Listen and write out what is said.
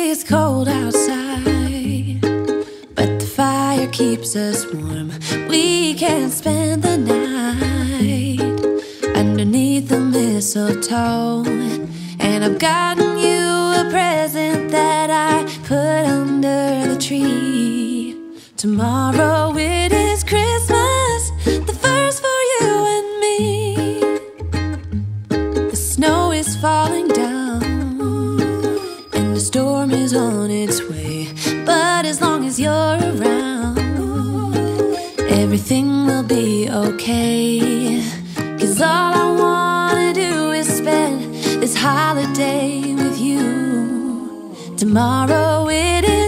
It's cold outside, but the fire keeps us warm. We can spend the night underneath the mistletoe. And I've gotten you a present that I put under the tree. Tomorrow it is Christmas, the first for you and me. The snow is falling down and the storm is on its way. But as long as you're around, everything will be okay. 'Cause all I wanna do is spend this holiday with you. Tomorrow it is